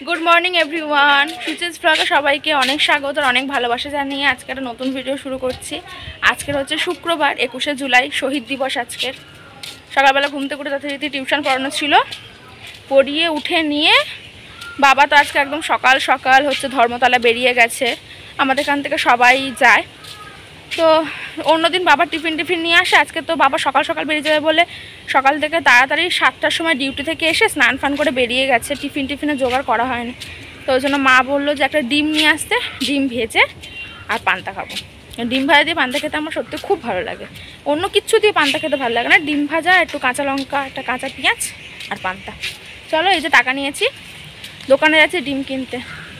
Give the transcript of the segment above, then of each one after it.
Good morning everyone, সুচেস ব্লগে সবাইকে অনেক স্বাগত আর অনেক ভালোবাসা জানিয়ে আজকে একটা নতুন ভিডিও শুরু করছি। আজকের হচ্ছে শুক্রবার 21শে জুলাই, শহীদ দিবস। আজকের সকালবেলা ঘুম থেকে উঠে যথারীতি টিউশন পড়ানো ছিল, পড়িয়ে উঠে নিয়ে বাবা তো আজকে একদম সকাল সকাল হচ্ছে ধর্মতলা বেরিয়ে গেছে। আমাদের এখান থেকে সবাই যায়, তো অন্যদিন বাবা টিফিন নিয়ে আসে, আজকে তো বাবা সকাল সকাল বেরিয়ে যাবে বলে সকাল থেকে তাড়াতাড়ি 7টার সময় ডিউটি থেকে এসে স্নান ফান করে বেরিয়ে গেছে। টিফিনে জোগাড় করা হয়নি, তো ওই জন্য মা বললো যে একটা ডিম নিয়ে আসতে, ডিম ভেজে আর পান্তা খাবো। ডিম ভাজা দিয়ে পান্তা খেতে আমার সত্যি খুব ভালো লাগে, অন্য কিছু দিয়ে পান্তা খেতে ভালো লাগে না। ডিম ভাজা, একটু কাঁচা লঙ্কা, একটা কাঁচা পেঁয়াজ আর পান্তা। চলো, এই যে টাকা নিয়েছি, দোকানে যাচ্ছি ডিম কিনতে।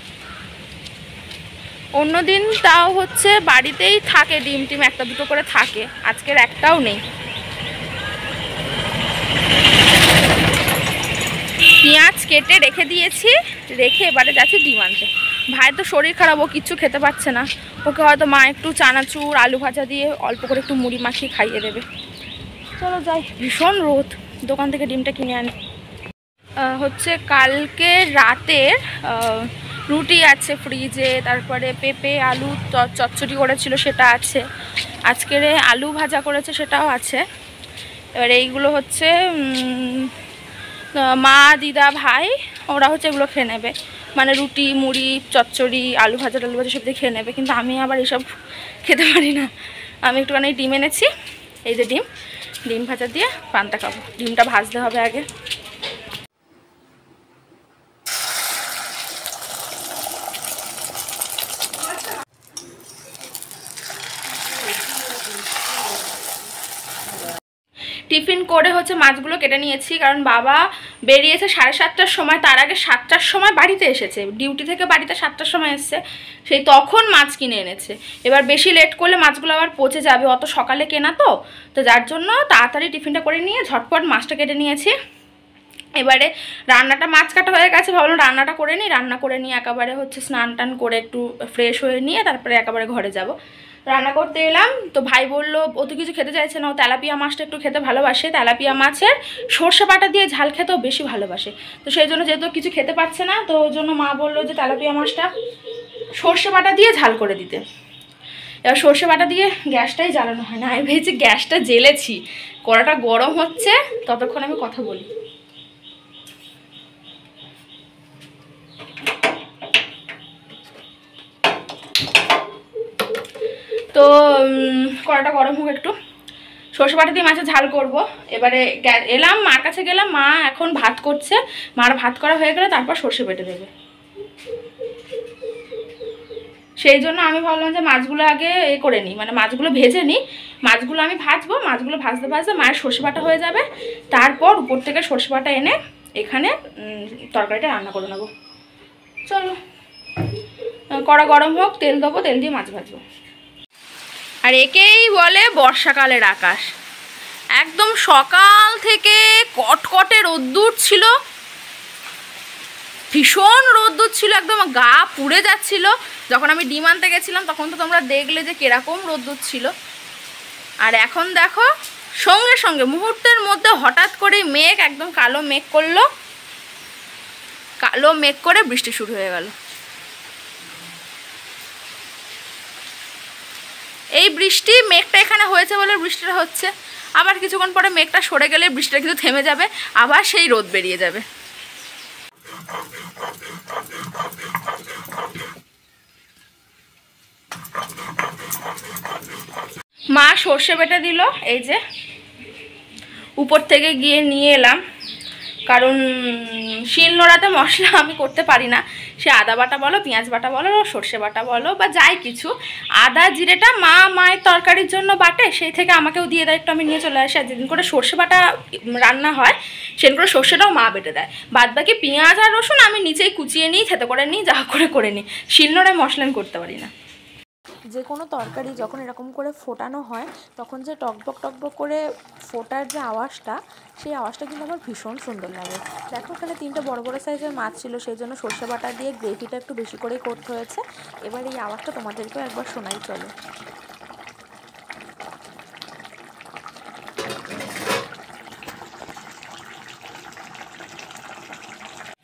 অন্যদিন তাও হচ্ছে বাড়িতেই থাকে ডিম একটা দুটো করে থাকে, আজকের একটাও নেই। পেঁয়াজ কেটে রেখে দিয়েছি, রেখে এবারে যাচ্ছি ডিম আনতে। ভাই তো শরীর খারাপ, ও কিচ্ছু খেতে পাচ্ছে না, ওকে হয়তো মা একটু চানাচুর আলু ভাজা দিয়ে অল্প করে একটু মুড়ি মাখিয়ে খাইয়ে দেবে। চলো যাই, ভীষণ রোদ, দোকান থেকে ডিমটা কিনে আনি। হচ্ছে কালকে রাতের রুটি আছে ফ্রিজে, তারপরে পেঁপে আলু চচ্চড়ি করেছিল সেটা আছে, আজকের আলু ভাজা করেছে সেটাও আছে। এবার এইগুলো হচ্ছে মা, দিদা, ভাই ওরা হচ্ছে এগুলো খেয়ে নেবে, মানে রুটি মুড়ি চচ্চড়ি আলু ভাজা সব দিয়ে খেয়ে নেবে। কিন্তু আমি আবার এসব খেতে পারি না, আমি একটুখানি ডিম এনেছি, এই যে ডিম ভাজা দিয়ে পান্তা খাবো। ডিমটা ভাজতে হবে আগে। টিফিন করে হচ্ছে মাছগুলো কেটে নিয়েছি, কারণ বাবা বেরিয়েছে 7:30টার সময়, তার আগে 7টার সময় বাড়িতে এসেছে, ডিউটি থেকে বাড়িতে 7টার সময় এসছে, সেই তখন মাছ কিনে এনেছে। এবার বেশি লেট করলে মাছগুলো আবার পচে যাবে, অত সকালে কেনা তো যার জন্য তাড়াতাড়ি টিফিনটা করে নিয়ে ঝটপট মাছটা কেটে নিয়েছি। এবারে রান্নাটা, মাছ কাটা হয়ে গেছে, ভাবলাম রান্নাটা করে নিই। রান্না করে নিয়ে একেবারে হচ্ছে স্নান টান করে একটু ফ্রেশ হয়ে নিয়ে তারপরে একেবারে ঘরে যাব। রান্না করতে এলাম, তো ভাই বললো ও তো কিছু খেতে চাইছে না, ও তেলাপিয়া মাছটা একটু খেতে ভালোবাসে, তেলাপিয়া মাছের সর্ষে বাটা দিয়ে ঝাল খেতেও বেশি ভালোবাসে। তো সেই জন্য যেহেতু কিছু খেতে পারছে না, তো ওই জন্য মা বললো যে তেলাপিয়া মাছটা সর্ষে বাটা দিয়ে ঝাল করে দিতে। এবার সর্ষে বাটা দিয়ে গ্যাসটাই জ্বালানো হয় না, আমি ভেবেছি গ্যাসটা জ্বেলেছি, কড়াটা গরম হচ্ছে, ততক্ষণ আমি কথা বলি। তো কড়াটা গরম হোক একটু, সর্ষে বাটা দিয়ে মাছের ঝাল করব। এবারে এলাম মার কাছে, গেলাম, মা এখন ভাত করছে, মার ভাত করা হয়ে গেলে তারপর সর্ষে বেটে দেবে। সেই জন্য আমি ভাবলাম যে মাছগুলো আগে করে নিই, মানে মাছগুলো ভেজে নিই, মাছগুলো আমি ভাজবো, মাছগুলো ভাজতে ভাজতে মায়ের সর্ষে বাটা হয়ে যাবে, তারপর উপর থেকে সর্ষে বাটা এনে এখানে তরকারিটা রান্না করে নেবো। চলো, কড়া গরম হোক, তেল দেবো, তেল দিয়ে মাছ ভাজবো। আর একেই বলে বর্ষাকালের আকাশ, একদম সকাল থেকে কটকটে রোদ্দুর ছিল, ভীষণ রোদ্দুর ছিল, একদম গা পুড়ে যাচ্ছিল। যখন আমি ডিম আনতে গেছিলাম তখন তো তোমরা দেখলে যে কিরকম রোদ্দুর ছিল। আর এখন দেখো সঙ্গে সঙ্গে মুহূর্তের মধ্যে হঠাৎ করে মেঘ, একদম কালো মেঘ করলো, কালো মেঘ করে বৃষ্টি শুরু হয়ে গেল। এই বৃষ্টি, মেঘটা এখানে হয়েছে বলে বৃষ্টিটা হচ্ছে, আবার কিছুক্ষণ পরে মেঘটা সরে গেলে বৃষ্টিটা কিন্তু থেমে যাবে, আবার সেই রোদ বেরিয়ে যাবে। মা সর্ষে বেটে দিল, এই যে উপর থেকে গিয়ে নিয়ে এলাম, কারণ শিলনোড়াতে মশলা আমি করতে পারি না, সে আদা বাটা বলো, পেঁয়াজ বাটা বলো, সর্ষে বাটা বলো বা যাই কিছু, আদা জিরেটা মায়ের তরকারির জন্য বাটে, সেই থেকে আমাকেও দিয়ে দেয়, একটু আমি নিয়ে চলে আসি। আর যেদিন করে সর্ষে বাটা রান্না হয় সেদিন করে সর্ষেটাও মা বেটে দেয়, বাদ বাকি পেঁয়াজ আর রসুন আমি নিচেই কুচিয়ে নিই, থেতে করে নিই, যা করে নিই, শিলনোড়ায় মশলা আমি করতে পারি না। যে কোনো তরকারি যখন এরকম করে ফোটানো হয় তখন যে টকবক টকবক করে ফোটার যে আওয়াজটা, সেই আওয়াজটা কিন্তু আমার ভীষণ সুন্দর লাগে। দেখো এখানে 3টে বড় বড় সাইজের মাছ ছিল, সেই জন্য সর্ষে বাটা দিয়ে গ্রেভিটা একটু বেশি করেই করতে হয়েছে। এবার এই আওয়াজটা তোমাদেরকেও একবার শোনাই চলো।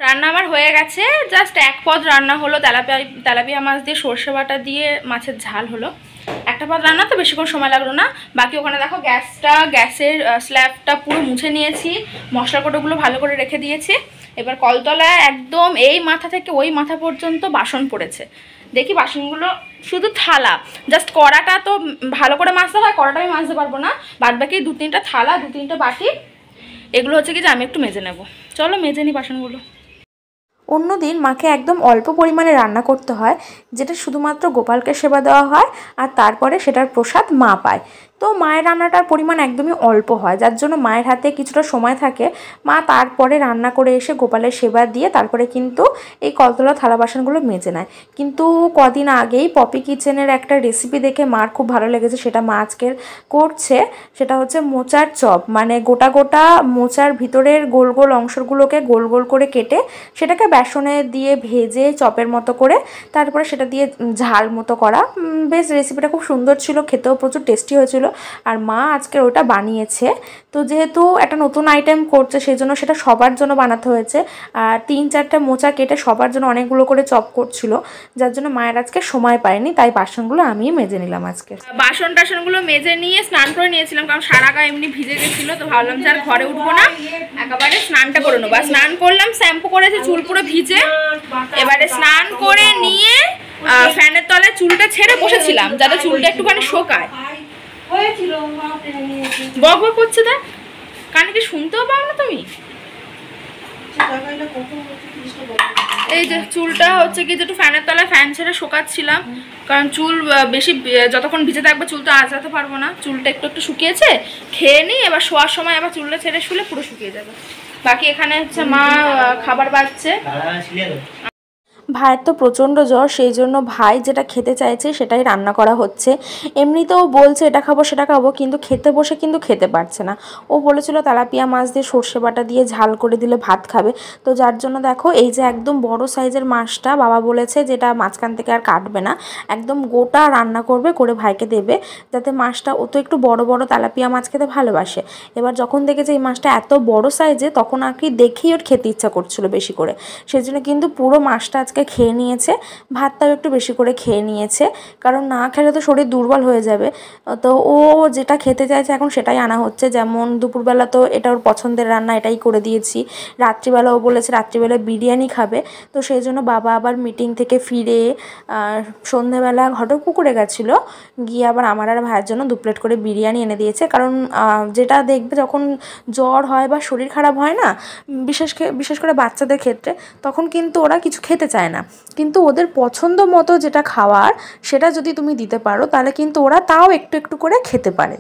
রান্না আমার হয়ে গেছে, জাস্ট এক পদ রান্না হলো, তেলাপিয়া মাছ দিয়ে সর্ষে বাটা দিয়ে মাছের ঝাল হলো। একটা পদ রান্না তো বেশিক্ষণ সময় লাগলো না। বাকি ওখানে দেখো গ্যাসের স্ল্যাবটা পুরো মুছে নিয়েছি, মশলা কোটোগুলো ভালো করে রেখে দিয়েছি। এবার কলতলায় একদম এই মাথা থেকে ওই মাথা পর্যন্ত বাসন পড়েছে। দেখি বাসনগুলো, শুধু থালা, জাস্ট কড়াটা তো ভালো করে মাজতে হয়, কড়াটা আমি মাজতে পারবো না, বাদ বাকি 2-3টা থালা 2-3টা বাটি, এগুলো হচ্ছে কি যে আমি একটু মেজে নেব। চলো মেজে নিই বাসনগুলো। অন্যদিন মাকে একদম অল্প পরিমাণে রান্না করতে হয়, যেটা শুধুমাত্র গোপালকে সেবা দেওয়া হয়, আর তারপরে সেটার প্রসাদ মা পায়। তো মায়ের রান্নাটার পরিমাণ একদমই অল্প হয়, যার জন্য মায়ের হাতে কিছুটা সময় থাকে। মা তারপরে রান্না করে এসে গোপালের সেবা দিয়ে তারপরে কিন্তু এই কলতলা থালা বাসনগুলো মেজে নেয়। কিন্তু কদিন আগেই পপি কিচেনের একটা রেসিপি দেখে মার খুব ভালো লেগেছে, সেটা মা আজকের করছে। সেটা হচ্ছে মোচার চপ, মানে গোটা গোটা মোচার ভিতরের গোল গোল অংশগুলোকে গোল গোল করে কেটে সেটাকে বেসনে দিয়ে ভেজে চপের মতো করে তারপরে সেটা দিয়ে ঝাল মতো করা। বেশ রেসিপিটা খুব সুন্দর ছিল, খেতেও প্রচুর টেস্টি হয়েছিল, আর মা আজকে ওটা বানিয়েছে। তো যেহেতু একটা নতুন আইটেম করছে সেই জন্য সেটা সবার জন্য বানাতে হয়েছে, আর 3-4টা মোচা কেটে সবার জন্য অনেকগুলো করে চপ করছিল, যার জন্য মায়ের আজকে সময় পায়নি, তাই বাসনগুলো আমিই মেজে নিলাম আজকে। টাসনগুলো মেজে নিয়ে স্নান করে নিয়েছিলাম, কারণ সারা গা এমনি ভিজে গেছিলো। তো ভাবলাম যে আর ঘরে উঠবো না, একেবারে স্নানটা করে নেবো। স্নান করলাম, শ্যাম্পু করেছি, চুল পুরো ভিজে। এবারে স্নান করে নিয়ে ফ্যানের তলায় চুলটা ছেড়ে বসেছিলাম যাতে চুলটা একটুখানি শোকায়। বক বক করছে, দেখ কানে কি শুনতেও পাও না তুমি? এই যে চুলটা হচ্ছে কি একটু ফ্যানের তলায় ফ্যান ছেড়ে শোকাচ্ছিলাম, কারণ চুল বেশি যতক্ষণ ভিজে থাকবে চুল তো আঁচড়াতে পারবো না। চুলটা একটু একটু শুকিয়েছে, খেয়ে নিই, এবার শোয়ার সময় আবার চুলটা ছেড়ে শুলে পুরো শুকিয়ে যাবে। বাকি এখানে হচ্ছে মা খাবার বাড়ছে। ভাইয়ের তো প্রচণ্ড জ্বর, সেই জন্য ভাই যেটা খেতে চাইছে সেটাই রান্না করা হচ্ছে। এমনিতেও বলছে এটা খাবো সেটা খাবো, কিন্তু খেতে বসে কিন্তু খেতে পারছে না। ও বলেছিল তেলাপিয়া মাছ দিয়ে সর্ষে বাটা দিয়ে ঝাল করে দিলে ভাত খাবে, তো যার জন্য দেখো এই যে একদম বড় সাইজের মাছটা বাবা বলেছে যেটা মাঝখান থেকে আর কাটবে না, একদম গোটা রান্না করবে, করে ভাইকে দেবে, যাতে মাছটা, ও তো একটু বড় বড় তেলাপিয়া মাছ খেতে ভালোবাসে। এবার যখন দেখেছে এই মাছটা এত বড় সাইজে, তখন আর কি দেখেই ওর খেতে ইচ্ছা করছিল বেশি করে, সেই জন্য কিন্তু পুরো মাছটা আজকে খেয়ে নিয়েছে। ভাতটাও একটু বেশি করে খেয়ে নিয়েছে, কারণ না খেলে তো শরীর দুর্বল হয়ে যাবে। তো ও যেটা খেতে চাইছে এখন সেটাই আনা হচ্ছে। যেমন দুপুরবেলা তো এটা ওর পছন্দের রান্না, এটাই করে দিয়েছি। রাত্রিবেলা ও বলেছে রাত্রিবেলা বিরিয়ানি খাবে, তো সেই জন্য বাবা আবার মিটিং থেকে ফিরে সন্ধ্যেবেলা ঘটকপুকুরে গেছিলো, গিয়ে আবার আমার আর ভাইয়ের জন্য 2 প্লেট করে বিরিয়ানি এনে দিয়েছে। কারণ যেটা দেখবে যখন জ্বর হয় বা শরীর খারাপ হয় না, বিশেষ করে বাচ্চাদের ক্ষেত্রে, তখন কিন্তু ওরা কিছু খেতে চায় না, কিন্তু ওদের পছন্দ মতো যেটা খাওয়ার সেটা যদি তুমি দিতে পারো তাহলে কিন্তু ওরা তাও একটু একটু করে খেতে পারে।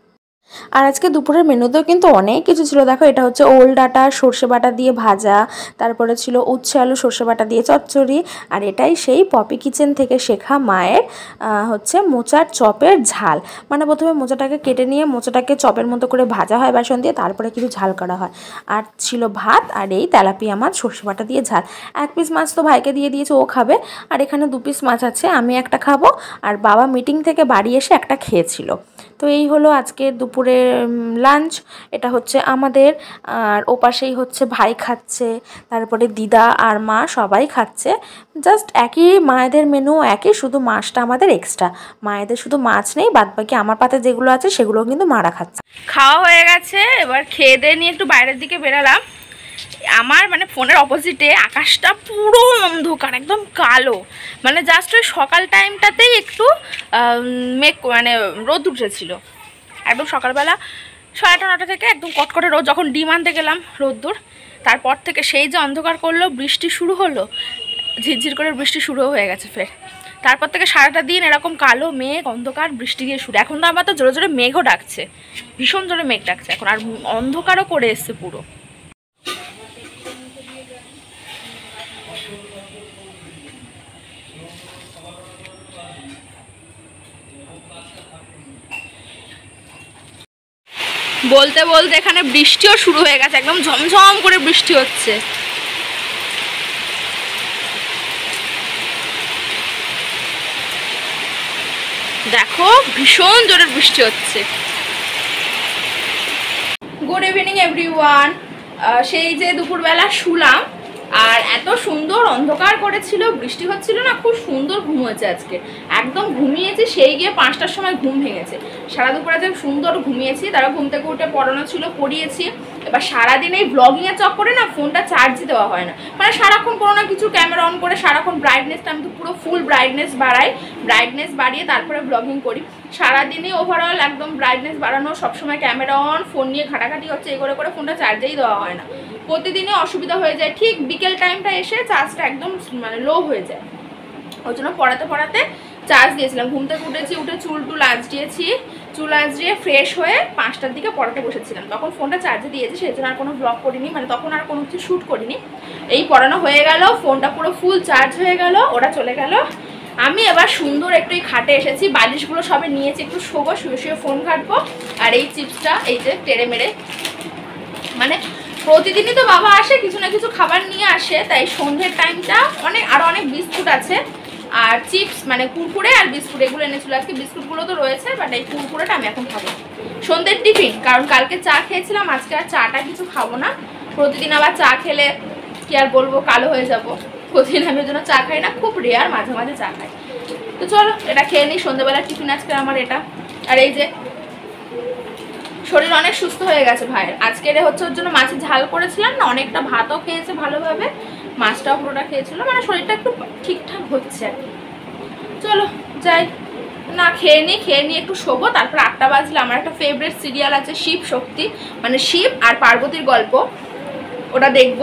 আর আজকে দুপুরের মেনুতেও কিন্তু অনেক কিছু ছিল। দেখো এটা হচ্ছে ওল ডাঁটা সর্ষে বাটা দিয়ে ভাজা, তারপরে ছিল উচ্ছে আলু সর্ষে বাটা দিয়ে চচ্চড়ি, আর এটাই সেই পপি কিচেন থেকে শেখা মায়ের হচ্ছে মোচার চপের ঝাল। মানে প্রথমে মোচাটাকে কেটে নিয়ে মোচাটাকে চপের মতো করে ভাজা হয় বেসন দিয়ে, তারপরে কিছু ঝাল করা হয়। আর ছিল ভাত, আর এই তেলাপিয়া মাছ সর্ষে বাটা দিয়ে ঝাল। 1 পিস মাছ তো ভাইকে দিয়ে দিয়েছে, ও খাবে। আর এখানে 2 পিস মাছ আছে, আমি একটা খাবো, আর বাবা মিটিং থেকে বাড়ি এসে একটা খেয়েছিল। তো এই হলো আজকের দুপুরের লাঞ্চ। এটা হচ্ছে আমাদের, আর ওপাশেই হচ্ছে ভাই খাচ্ছে, তারপরে দিদা আর মা সবাই খাচ্ছে। জাস্ট একই মায়েদের মেনু, একই, শুধু মাছটা আমাদের এক্সট্রা। মায়েদের শুধু মাছ নেই, বাদবাকি আমার পাতে যেগুলো আছে সেগুলো কিন্তু মারা খাচ্ছে। খাওয়া হয়ে গেছে, এবার খেয়ে দিয়ে নিয়ে একটু বাইরের দিকে বেরালাম। আমার মানে ফোনের অপোজিটে আকাশটা পুরো অন্ধকার, একদম কালো, মানে জাস্ট ওই সকাল টাইমটাতেই একটু মেঘ, মানে রোদ উঠেছিল একদম সকালবেলা 8:30-9টা থেকে একদম কটকটে রোদ। যখন ডিম আনতে গেলাম রোদ্দুর, তারপর থেকে সেই যে অন্ধকার করলো, বৃষ্টি শুরু হলো, ঝিরঝির করে বৃষ্টি শুরু হয়ে গেছে ফের। তারপর থেকে সারাটা দিন এরকম কালো মেঘ অন্ধকার বৃষ্টি দিয়ে শুরু। এখন তো আমার তো জোরে জোরে মেঘও ডাকছে, ভীষণ জোরে মেঘ ডাকছে এখন, আর অন্ধকারও করে এসছে পুরো। বলতে বলতে এখানে বৃষ্টিও শুরু হয়ে গেছে, একদম ঝমঝম করে বৃষ্টি হচ্ছে। দেখো ভীষণ জোরে বৃষ্টি হচ্ছে। Good evening everyone. সেই যে দুপুরবেলা শুলাম, আর এত সুন্দর অন্ধকার করেছিল, বৃষ্টি হচ্ছিল না, খুব সুন্দর ঘুম হয়েছে আজকে। একদম ঘুমিয়েছি, সেই গিয়ে 5টার সময় ঘুম ভেঙেছে। সারা দুপুরে যে সুন্দর ঘুমিয়েছি, তারা ঘুম থেকে উঠে পড়ানো ছিল, পড়িয়েছি। এবার সারাদিন এই ব্লগিংয়ের চক্করে না ফোনটা চার্জই দেওয়া হয় না, মানে সারাক্ষণ কোনো না কিছু ক্যামেরা অন করে সারাক্ষণ ব্রাইটনেসটা আমি তো পুরো ফুল ব্রাইটনেস বাড়াই, ব্রাইটনেস বাড়িয়ে তারপরে ব্লগিং করি। সারাদিনই ওভারঅল একদম ব্রাইটনেস বাড়ানো, সবসময় ক্যামেরা অন, ফোন নিয়ে ঘাটাঘাটি হচ্ছে, এই করে করে ফোনটা চার্জেই দেওয়া হয় না। প্রতিদিনই অসুবিধা হয়ে যায়, ঠিক বিকেল টাইমটা এসে চার্জটা একদম মানে লো হয়ে যায়। ওই জন্য পড়াতে পড়াতে চার্জ দিয়েছিলাম। ঘুম থেকে উঠেছি, উঠে চুল টুল আঁচড়িয়েছি, চুল আঁচড়িয়ে ফ্রেশ হয়ে 5টার দিকে পড়াতে বসেছিলাম। তখন ফোনটা চার্জে দিয়েছি, সেই জন্য আর কোনো ব্লগ করিনি, মানে তখন আর কোনো কিছু শ্যুট করিনি। এই পড়ানো হয়ে গেল, ফোনটা পুরো ফুল চার্জ হয়ে গেল, ওরা চলে গেল। আমি এবার সুন্দর একটু এই খাটে এসেছি, বালিশগুলো সবে নিয়েছি, একটু শোবো, শুয়ে শুয়ে ফোন ঘাটবো। আর এই চিপসটা এই যে টেড়ে মেরে, মানে প্রতিদিনই তো বাবা আসে কিছু না কিছু খাবার নিয়ে আসে, তাই সন্ধ্যের টাইমটা অনেক বিস্কুট আছে আর চিপস, মানে কুরকুরে আর বিস্কুট এগুলো এনেছিল আজকে। বিস্কুটগুলো তো রয়েছে, বাট এই কুরকুরেটা আমি এখন খাবো সন্ধ্যের টিফিন, কারণ কালকে চা খেয়েছিলাম, আজকে আর চাটা কিছু খাবো না। প্রতিদিন আবার চা খেলে কি আর বলবো, কালো হয়ে যাবো। প্রতিদিন আমি ওই জন্য চা খাই না, খুব রেয়ার মাঝে মাঝে চা খাই। তো চলো এটা খেয়ে নিই, সন্ধ্যেবেলার টিফিন আজকে আমার এটা। আর এই যে শরীর অনেক সুস্থ হয়ে গেছে ভাইয়ের। আজকের হচ্ছে ওর জন্য মাছের ঝাল করেছিলাম না, অনেকটা ভাতও খেয়েছে ভালোভাবে, মাছটাও পুরোটা খেয়েছিল, মানে শরীরটা একটু ঠিকঠাক হচ্ছে। চলো যাই না, খেয়ে নিই একটু শোবো, তারপর 8টা বাজলে আমার একটা ফেভারিট সিরিয়াল আছে শিব শক্তি, মানে শিব আর পার্বতীর গল্প, ওটা দেখবো।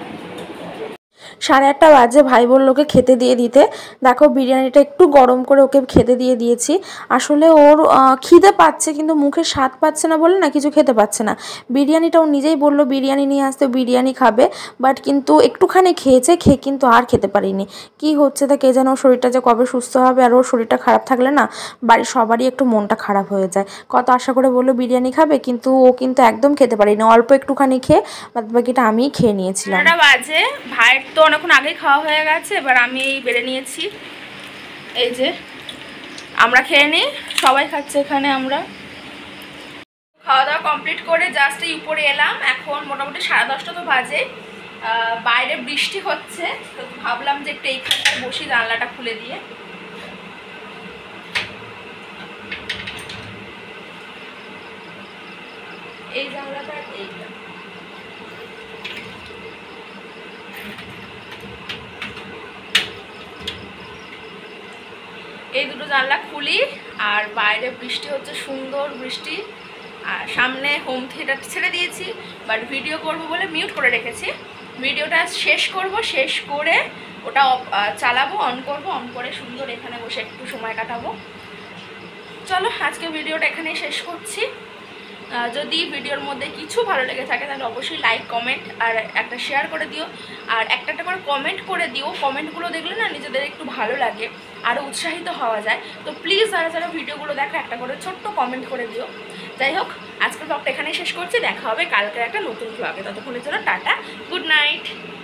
8:30 বাজে, ভাই বলল ওকে খেতে দিয়ে দিতে। দেখো বিরিয়ানিটা একটু গরম করে ওকে খেতে দিয়ে দিয়েছি। আসলে ওর খিদে পাচ্ছে, কিন্তু মুখে স্বাদ পাচ্ছে না বলে না কিছু খেতে পাচ্ছে না। বিরিয়ানিটা ও নিজেই বললো বিরিয়ানি নিয়ে আসতে, বিরিয়ানি খাবে, বাট কিন্তু একটুখানি খেয়েছে, খেয়ে কিন্তু আর খেতে পারিনি। কি হচ্ছে তা কে জানে, ওর শরীরটা যে কবে সুস্থ হবে। আর ওর শরীরটা খারাপ থাকলে না বাড়ির সবারই একটু মনটা খারাপ হয়ে যায়। কত আশা করে বললো বিরিয়ানি খাবে, কিন্তু ও কিন্তু একদম খেতে পারিনি, অল্প একটুখানি খেয়ে বাদ বাকিটা আমিই খেয়ে নিয়েছিলাম। 8টা বাজে, ভাইয়ের তো অনেকক্ষণ আগেই খাওয়া হয়ে গেছে, এবার আমি এই বেড়ে নিয়েছি। এই যে আমরা খেয়ে নিই, সবাই খাচ্ছে এখানে। আমরা খাওয়া দাওয়া কমপ্লিট করে জাস্ট এই উপরে এলাম, এখন মোটামুটি 10:30 তো বাজে। বাইরে বৃষ্টি হচ্ছে, তো ভাবলাম যে একটু এইখানটায় বসি জানলাটা খুলে দিয়ে। এই জানলাটা আর এইটা, এই দুটো জানলা খুলি। আর বাইরে বৃষ্টি হচ্ছে, সুন্দর বৃষ্টি। আর সামনে হোম থিয়েটার ছেড়ে দিয়েছি, বাট ভিডিও করব বলে মিউট করে রেখেছি। ভিডিওটা শেষ করব, শেষ করে ওটা চালাবো, অন করব, অন করে সুন্দর এখানে বসে একটু সময় কাটাবো। চলো আজকে ভিডিওটা এখানেই শেষ করছি। যদি ভিডিওর মধ্যে কিছু ভালো লেগে থাকে তাহলে অবশ্যই লাইক, কমেন্ট আর একটা শেয়ার করে দিও। আর একটা করে কমেন্ট করে দিও, কমেন্টগুলো দেখলে না নিজেদের একটু ভালো লাগে, আরও উৎসাহিত হওয়া যায়। তো প্লিজ যারা যারা ভিডিওগুলো দেখো একটা করে ছোট্ট কমেন্ট করে দিও। যাই হোক, আজকের ব্লগটা এখানেই শেষ করছি, দেখা হবে কালকে একটা নতুন ব্লগে। ততক্ষণের জন্য টাটা, গুড নাইট।